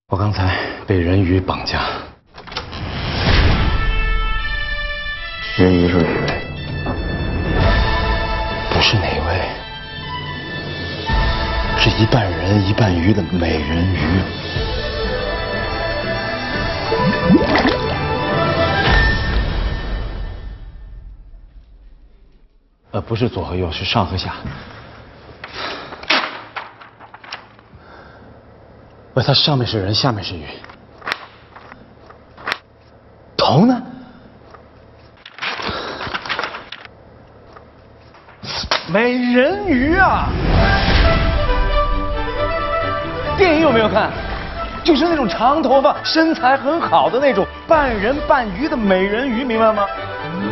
我刚才被人鱼绑架。 人鱼是哪位？ 不是哪位，是一半人一半鱼的美人鱼。不是左和右，是上和下。它上面是人，下面是鱼。头呢？美人鱼啊！电影有没有看？就是那种长头发、身材很好的那种半人半鱼的美人鱼，明白吗？